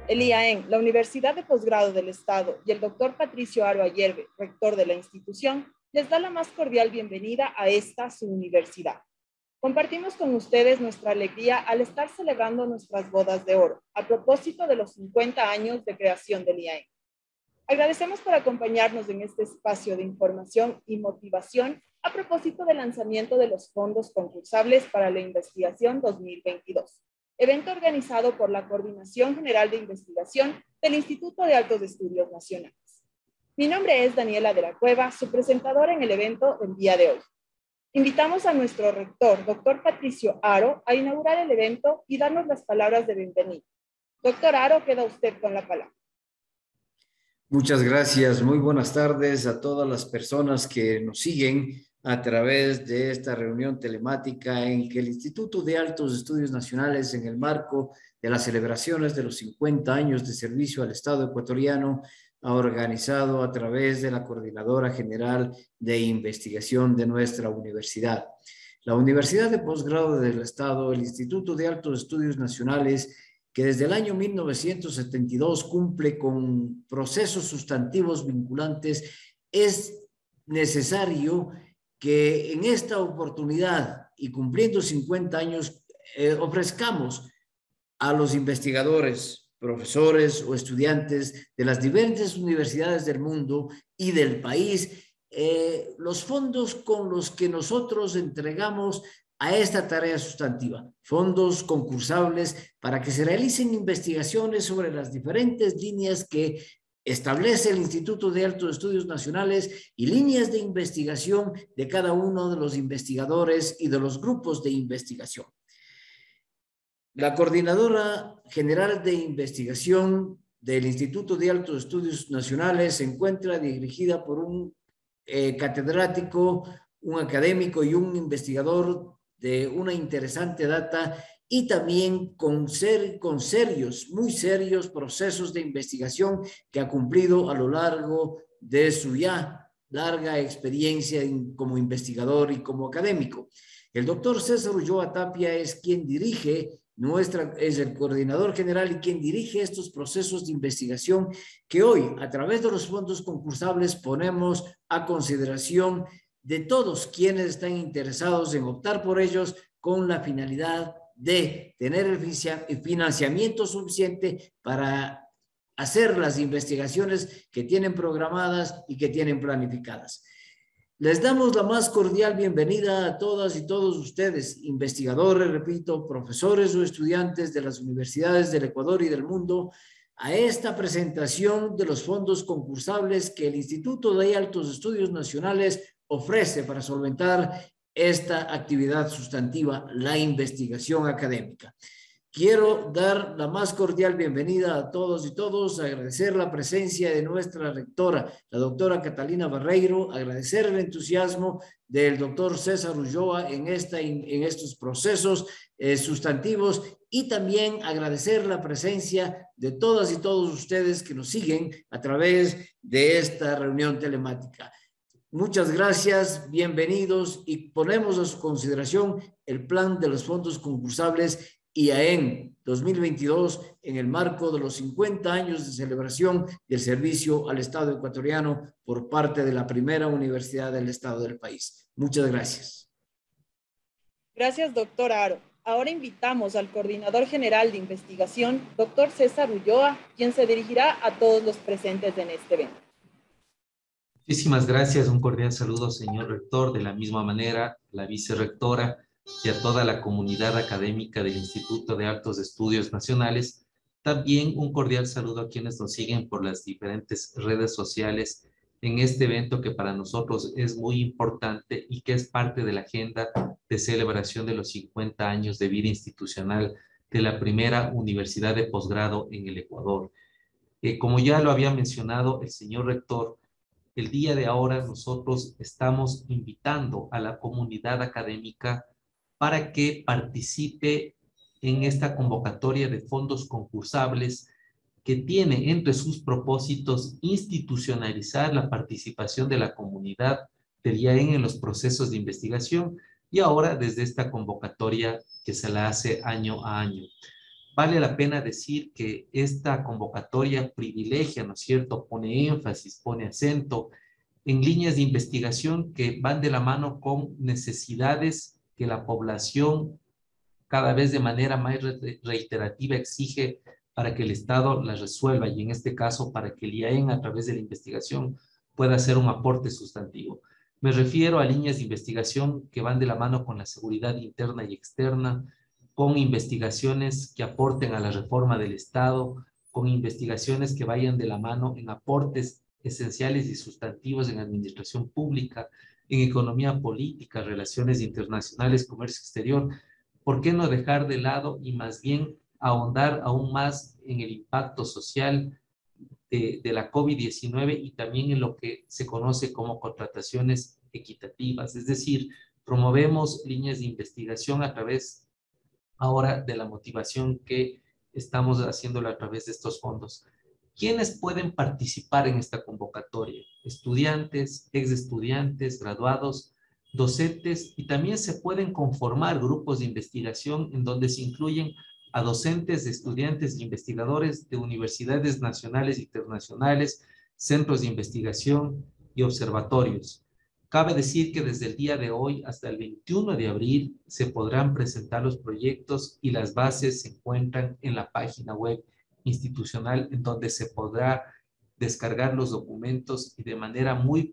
El IAEN, la Universidad de Posgrado del Estado y el doctor Patricio Aro Ayerbe, rector de la institución, les da la más cordial bienvenida a esta su universidad. Compartimos con ustedes nuestra alegría al estar celebrando nuestras bodas de oro, a propósito de los 50 años de creación del IAEN. Agradecemos por acompañarnos en este espacio de información y motivación a propósito del lanzamiento de los fondos concursables para la investigación 2022, evento organizado por la Coordinación General de Investigación del Instituto de Altos Estudios Nacionales. Mi nombre es Daniela de la Cueva, su presentadora en el evento del día de hoy. Invitamos a nuestro rector, doctor Patricio Aro, a inaugurar el evento y darnos las palabras de bienvenida. Doctor Aro, queda usted con la palabra. Muchas gracias. Muy buenas tardes a todas las personas que nos siguen a través de esta reunión telemática en que el Instituto de Altos Estudios Nacionales, en el marco de las celebraciones de los 50 años de servicio al Estado ecuatoriano, ha organizado a través de la Coordinadora General de Investigación de nuestra universidad. La Universidad de Posgrado del Estado, el Instituto de Altos Estudios Nacionales, que desde el año 1972 cumple con procesos sustantivos vinculantes, es necesario que en esta oportunidad y cumpliendo 50 años ofrezcamos a los investigadores, profesores o estudiantes de las diferentes universidades del mundo y del país los fondos con los que nosotros entregamos a esta tarea sustantiva, fondos concursables para que se realicen investigaciones sobre las diferentes líneas que establece el Instituto de Altos Estudios Nacionales y líneas de investigación de cada uno de los investigadores y de los grupos de investigación. La Coordinadora General de Investigación del Instituto de Altos Estudios Nacionales se encuentra dirigida por un catedrático, un académico y un investigador de una interesante data y también con serios, muy serios procesos de investigación que ha cumplido a lo largo de su ya larga experiencia como investigador y como académico. El doctor César Ulloa Tapia es quien dirige es el coordinador general y quien dirige estos procesos de investigación que hoy, a través de los fondos concursables, ponemos a consideración de todos quienes están interesados en optar por ellos con la finalidad de tener el financiamiento suficiente para hacer las investigaciones que tienen programadas y que tienen planificadas. Les damos la más cordial bienvenida a todas y todos ustedes, investigadores, repito, profesores o estudiantes de las universidades del Ecuador y del mundo, a esta presentación de los fondos concursables que el Instituto de Altos Estudios Nacionales ofrece para solventar esta actividad sustantiva, la investigación académica. Quiero dar la más cordial bienvenida a todos y todos, agradecer la presencia de nuestra rectora, la doctora Catalina Barreiro, agradecer el entusiasmo del doctor César Ulloa en estos procesos sustantivos y también agradecer la presencia de todas y todos ustedes que nos siguen a través de esta reunión telemática. Muchas gracias, bienvenidos y ponemos a su consideración el plan de los fondos concursables IAEN 2022 en el marco de los 50 años de celebración del servicio al Estado ecuatoriano por parte de la primera universidad del Estado del país. Muchas gracias. Gracias, doctor Aro. Ahora invitamos al coordinador general de investigación, doctor César Ulloa, quien se dirigirá a todos los presentes en este evento. Muchísimas gracias. Un cordial saludo, señor rector. De la misma manera, la vicerrectora y a toda la comunidad académica del Instituto de Altos Estudios Nacionales. También un cordial saludo a quienes nos siguen por las diferentes redes sociales en este evento que para nosotros es muy importante y que es parte de la agenda de celebración de los 50 años de vida institucional de la primera universidad de posgrado en el Ecuador. Como ya lo había mencionado el señor rector, el día de ahora nosotros estamos invitando a la comunidad académica para que participe en esta convocatoria de fondos concursables que tiene entre sus propósitos institucionalizar la participación de la comunidad del IAEN en los procesos de investigación y ahora desde esta convocatoria que se la hace año a año. Vale la pena decir que esta convocatoria privilegia, ¿no es cierto?, pone énfasis, pone acento en líneas de investigación que van de la mano con necesidades que la población cada vez de manera más reiterativa exige para que el Estado las resuelva, y en este caso para que el IAEN a través de la investigación pueda hacer un aporte sustantivo. Me refiero a líneas de investigación que van de la mano con la seguridad interna y externa, con investigaciones que aporten a la reforma del Estado, con investigaciones que vayan de la mano en aportes esenciales y sustantivos en administración pública, en economía política, relaciones internacionales, comercio exterior. ¿Por qué no dejar de lado y más bien ahondar aún más en el impacto social de la COVID-19 y también en lo que se conoce como contrataciones equitativas? Es decir, promovemos líneas de investigación a través ahora de la motivación que estamos haciéndolo a través de estos fondos. ¿Quiénes pueden participar en esta convocatoria? Estudiantes, exestudiantes, graduados, docentes, y también se pueden conformar grupos de investigación en donde se incluyen a docentes, estudiantes e investigadores de universidades nacionales e internacionales, centros de investigación y observatorios. Cabe decir que desde el día de hoy hasta el 21 de abril se podrán presentar los proyectos y las bases se encuentran en la página web institucional, en donde se podrá descargar los documentos y de manera muy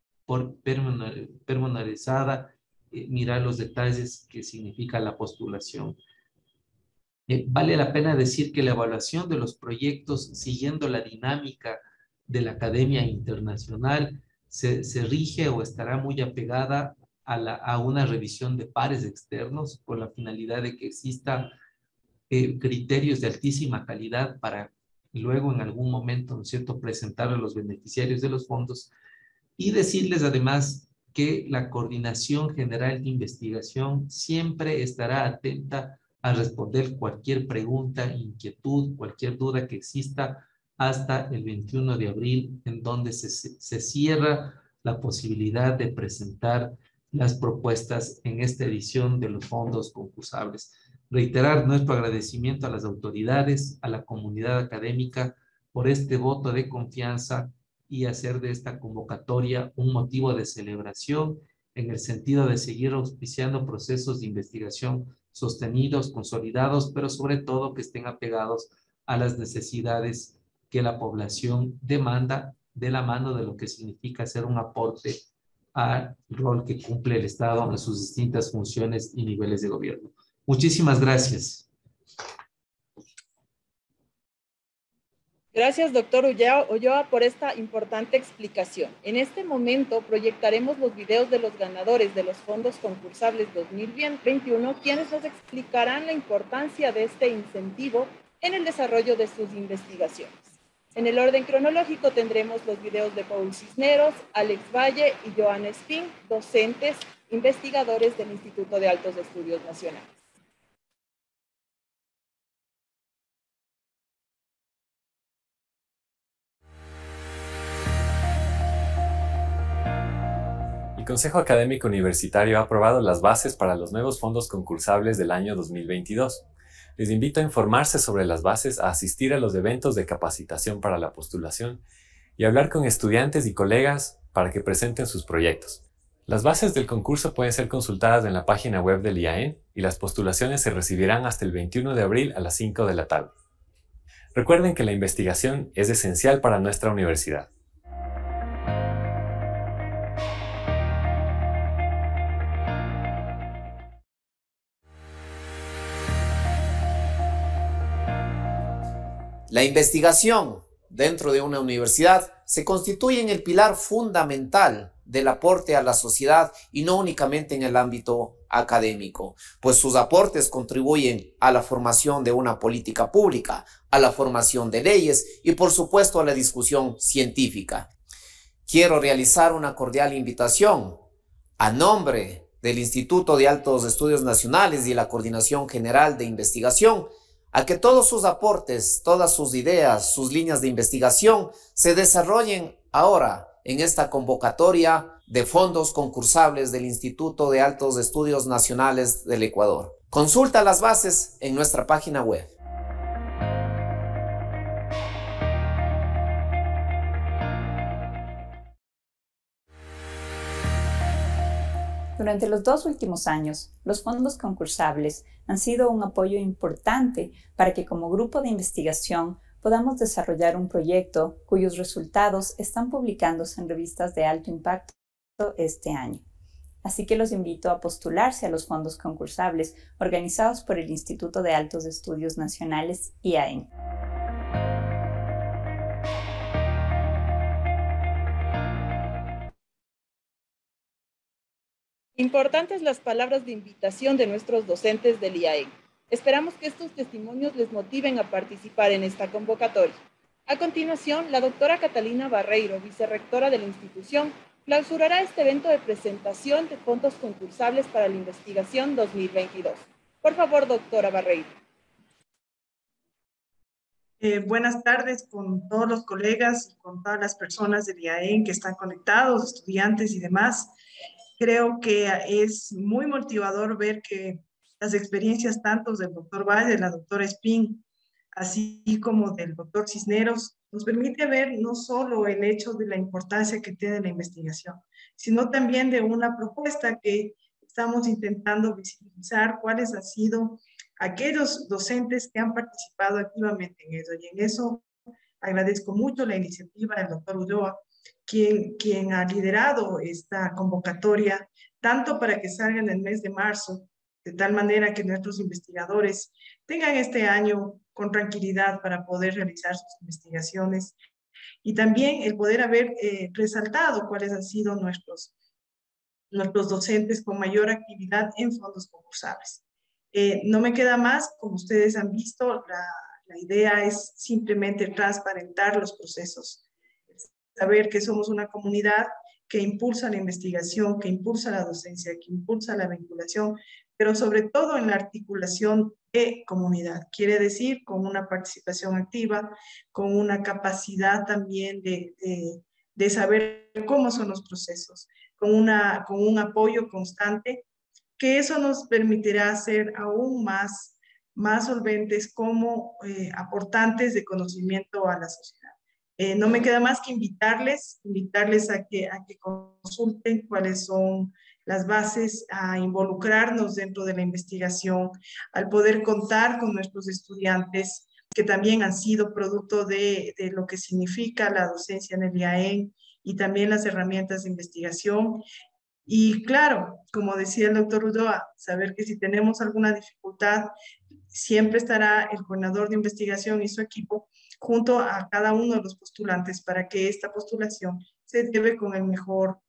pormenorizada mirar los detalles que significa la postulación. Vale la pena decir que la evaluación de los proyectos, siguiendo la dinámica de la Academia Internacional, se rige o estará muy apegada a una revisión de pares externos con la finalidad de que exista criterios de altísima calidad para luego en algún momento, ¿no es cierto?, presentar a los beneficiarios de los fondos, y decirles además que la Coordinación General de Investigación siempre estará atenta a responder cualquier pregunta, inquietud, cualquier duda que exista hasta el 21 de abril, en donde se cierra la posibilidad de presentar las propuestas en esta edición de los fondos concursables. Reiterar nuestro agradecimiento a las autoridades, a la comunidad académica por este voto de confianza y hacer de esta convocatoria un motivo de celebración en el sentido de seguir auspiciando procesos de investigación sostenidos, consolidados, pero sobre todo que estén apegados a las necesidades que la población demanda de la mano de lo que significa hacer un aporte al rol que cumple el Estado en sus distintas funciones y niveles de gobierno. Muchísimas gracias. Gracias, doctor Ulloa, por esta importante explicación. En este momento proyectaremos los videos de los ganadores de los fondos concursables 2021, quienes nos explicarán la importancia de este incentivo en el desarrollo de sus investigaciones. En el orden cronológico tendremos los videos de Paul Cisneros, Alex Valle y Joan Espín, docentes, investigadores del Instituto de Altos Estudios Nacionales. El Consejo Académico Universitario ha aprobado las bases para los nuevos fondos concursables del año 2022. Les invito a informarse sobre las bases, a asistir a los eventos de capacitación para la postulación y a hablar con estudiantes y colegas para que presenten sus proyectos. Las bases del concurso pueden ser consultadas en la página web del IAEN y las postulaciones se recibirán hasta el 21 de abril a las 5 de la tarde. Recuerden que la investigación es esencial para nuestra universidad. La investigación dentro de una universidad se constituye en el pilar fundamental del aporte a la sociedad y no únicamente en el ámbito académico, pues sus aportes contribuyen a la formación de una política pública, a la formación de leyes y por supuesto a la discusión científica. Quiero realizar una cordial invitación a nombre del Instituto de Altos Estudios Nacionales y la Coordinación General de Investigación a que todos sus aportes, todas sus ideas, sus líneas de investigación se desarrollen ahora en esta convocatoria de fondos concursables del Instituto de Altos Estudios Nacionales del Ecuador. Consulta las bases en nuestra página web. Durante los 2 últimos años, los fondos concursables han sido un apoyo importante para que como grupo de investigación podamos desarrollar un proyecto cuyos resultados están publicándose en revistas de alto impacto este año. Así que los invito a postularse a los fondos concursables organizados por el Instituto de Altos Estudios Nacionales, IAEN. Importantes las palabras de invitación de nuestros docentes del IAEN. Esperamos que estos testimonios les motiven a participar en esta convocatoria. A continuación, la doctora Catalina Barreiro, vicerrectora de la institución, clausurará este evento de presentación de fondos concursables para la investigación 2022. Por favor, doctora Barreiro. Buenas tardes con todos los colegas y con todas las personas del IAEN que están conectados, estudiantes y demás. Creo que es muy motivador ver que las experiencias tanto del doctor Valle, de la doctora Espín, así como del doctor Cisneros, nos permite ver no solo el hecho de la importancia que tiene la investigación, sino también de una propuesta que estamos intentando visibilizar cuáles han sido aquellos docentes que han participado activamente en eso. Y en eso agradezco mucho la iniciativa del doctor Ulloa, quien ha liderado esta convocatoria, tanto para que salga en el mes de marzo, de tal manera que nuestros investigadores tengan este año con tranquilidad para poder realizar sus investigaciones, y también el poder haber resaltado cuáles han sido nuestros docentes con mayor actividad en fondos concursables. No me queda más, como ustedes han visto, la idea es simplemente transparentar los procesos, saber que somos una comunidad que impulsa la investigación, que impulsa la docencia, que impulsa la vinculación, pero sobre todo en la articulación de comunidad. Quiere decir con una participación activa, con una capacidad también de saber cómo son los procesos, con un apoyo constante, que eso nos permitirá ser aún más solventes como aportantes de conocimiento a la sociedad. No me queda más que invitarles a que consulten cuáles son las bases, a involucrarnos dentro de la investigación, al poder contar con nuestros estudiantes que también han sido producto de lo que significa la docencia en el IAEN y también las herramientas de investigación. Y claro, como decía el doctor Ulloa, saber que si tenemos alguna dificultad, siempre estará el coordinador de investigación y su equipo junto a cada uno de los postulantes para que esta postulación se lleve con el mejor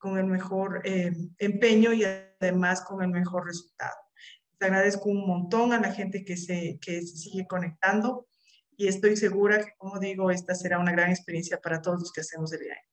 empeño y además con el mejor resultado. Les agradezco un montón a la gente que se sigue conectando y estoy segura que, como digo, esta será una gran experiencia para todos los que hacemos el IAEN.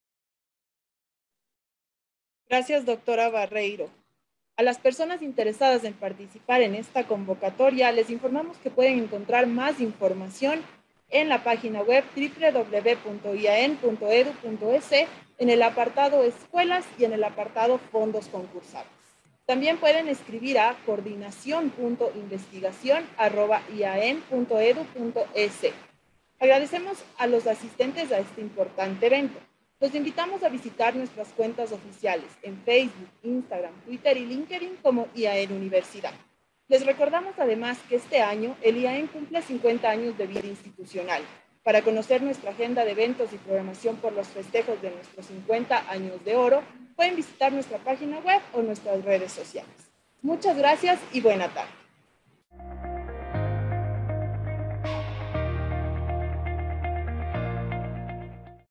Gracias, doctora Barreiro. A las personas interesadas en participar en esta convocatoria, les informamos que pueden encontrar más información en la página web www.iaen.edu.es en el apartado Escuelas y en el apartado Fondos Concursables. También pueden escribir a coordinación.investigación@iaen.edu.es. Agradecemos a los asistentes a este importante evento. Los invitamos a visitar nuestras cuentas oficiales en Facebook, Instagram, Twitter y LinkedIn como IAEN Universidad. Les recordamos además que este año el IAEN cumple 50 años de vida institucional. Para conocer nuestra agenda de eventos y programación por los festejos de nuestros 50 años de oro, pueden visitar nuestra página web o nuestras redes sociales. Muchas gracias y buena tarde.